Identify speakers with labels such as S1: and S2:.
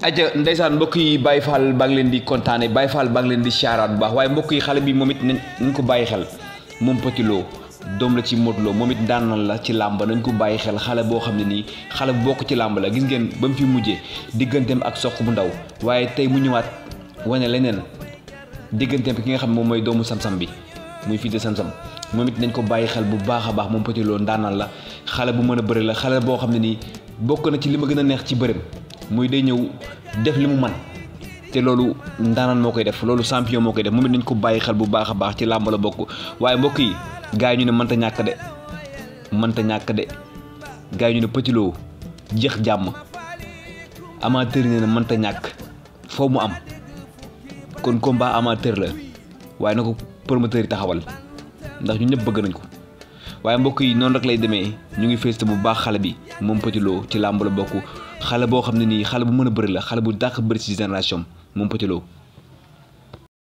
S1: aja ndeysaan mbokk yi Baye Fall baa ngi leen di kontaane Baye Fall baa ngi leen di siyaaraat bu baax waaye mbokk yi xale bi moom it nañ ko bàyyi xel moom Petit Lo doom la ci Modou Lo moom it daanal la ci làmb nañ ko bàyyi xel xale boo xam ne nii xale bu bokk ci làmb la gis ngeen ba mu fi mujjee digganteem ak Sokh bu ndaw waaye tey mu ñëwaat wane leneen digganteem ki nga xam ne moom mooy doomu Sam-Sam bi muy fii de Sam-Sam moom it nañ ko bàyyi xel bu baax a baax moom Petit Lo daanal la xale bu mën a bëri la xale boo xam ne nii bokk na ci li ma gën a neex ci bërëm muy day ñëw def li mu man te loolu ndaanaan moo koy def loolu champion moo koy def moom it nañ ko bàyyi xel bu baax a baax ci làmb la bokk waaye mbokk yi gars yi ñu ne mënta ñàkk de gars yi ñu ne Petit Lo jeex jàmm amateur ne na mënta ñàkk foo mu am kon combat amateur la waaye na ko promoteur yi taxawal ndax ñu ñëpp bëgg nañ ko waaye mbokk yi noonu rek lay demee ñu ngi félicité bu baax xale bi moom Petit Lo ci làmb la bokk xale boo xam ne nii xale bu mën a bëri la xale bu dàq bëri ci génération moom Petit Lo